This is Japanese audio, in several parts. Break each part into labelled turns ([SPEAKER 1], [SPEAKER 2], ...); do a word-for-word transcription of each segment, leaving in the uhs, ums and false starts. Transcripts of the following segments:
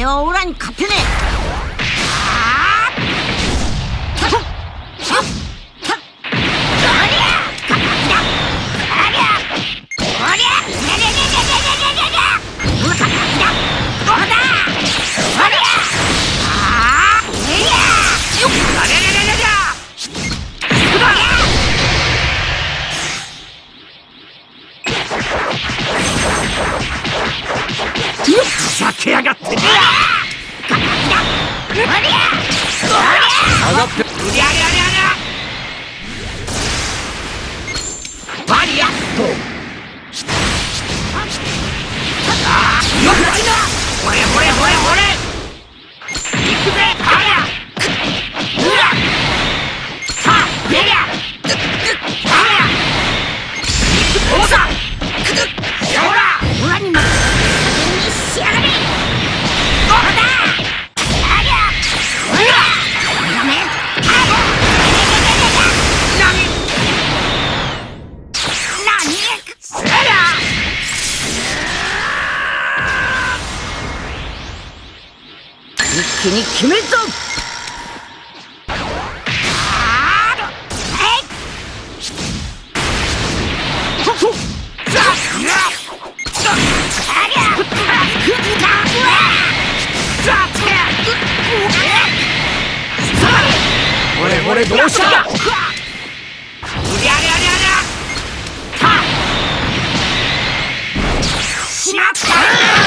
[SPEAKER 1] 前はオラに勝てねえ。
[SPEAKER 2] ふざけやがって。上がって。うりゃりゃりゃりゃ。バリアット。ああ、よくないな。ほれほれほれほれ。行くぜ。ありゃ。うら。さあ、出りゃ。ありゃ。行くぞ。さ。ほら。ほらにま。仕上がれ。一気に決めるぞ。これこれどうした。うりゃりゃりゃりゃ。たしまった。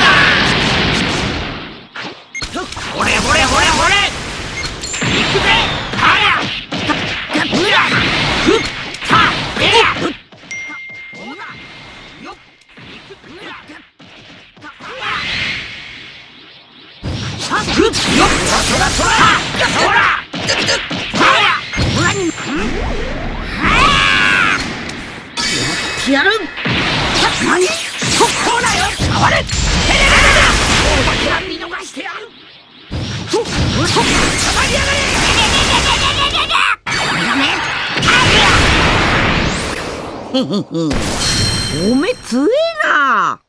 [SPEAKER 2] ほれほれほれほれ。行くぜ。ありゃ。うら。ふったえりゃ。ほらよっ。行く。うら。さふっよっ。そらそらそら。やる。何？そこだよ。触れ。てれれれれ。お化けは見逃してやる。と、と、たまりやがれ。ダメ。ありゃ。おめつえな。